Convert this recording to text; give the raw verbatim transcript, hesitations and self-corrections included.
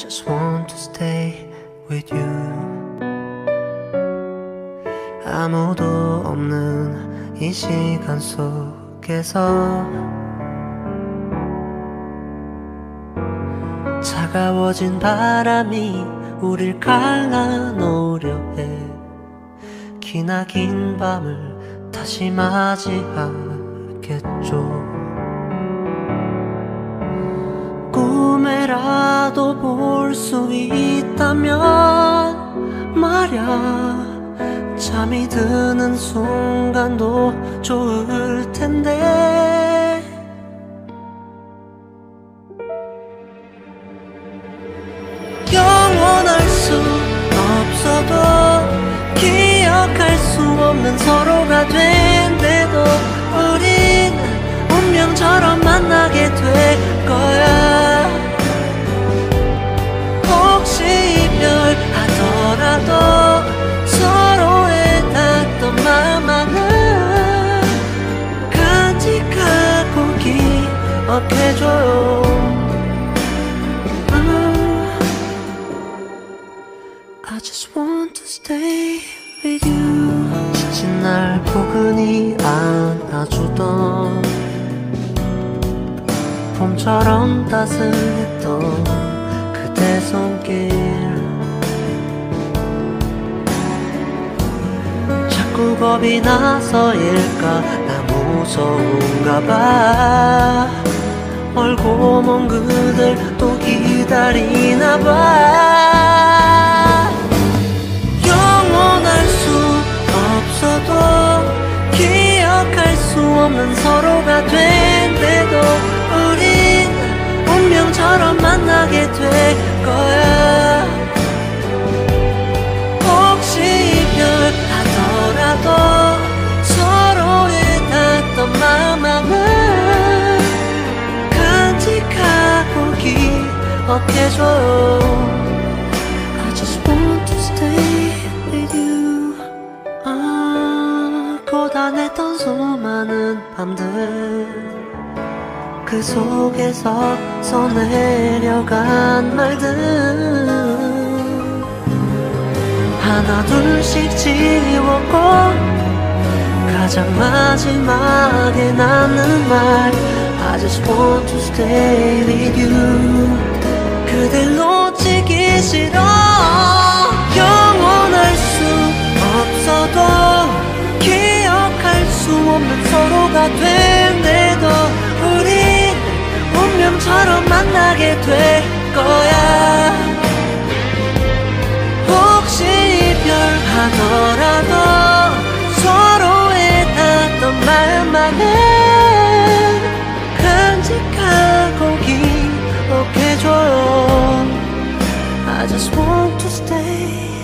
just want to stay with you. 아무도 없는 이 시간 속에서 차가워진 바람이 우릴 갈라놓으려 해. 기나긴 밤을 다시 맞이하겠죠. 꿈에라도 볼 수 있다면 말야, 잠이 드는 순간도 좋을 텐데. 영원할 수 없어도 기억할 수 없는 서로가 된대도 우린 운명처럼 만나게 될 거야. 혹시 이별하더라도 서로의 닿던 마음만은 간직하고 기억해줘요. I just want to stay with you. 지친 날 포근히 안아주던 봄처럼 따스했던 그대 손길, 자꾸 겁이 나서일까 나 무서운가 봐. 멀고 먼 그댈 또 기다리나 봐. 영원할 수 없어도 기억할 수 없는 서로가 된대도 우린 운명처럼 만나게 될 거야. 혹시 이별하더라도 서로의 닿던 마음만은 간직하고 기억해줘요. I just want to stay with you. 아, 고단했던 수많은 밤들, 그 속에서 써내려간 말들 하나 둘씩 지웠고 가장 마지막에 남는 말 I just want to stay with you. 그댈 놓치기 싫어. 영원할 수 없어도 기억할 수 없는 서로가 된대도 우린 운명처럼 만나게 될 거야. 혹시 이별하더라도 서로의 닿던 마음만은 간직하고 기억해줘요. I just want to stay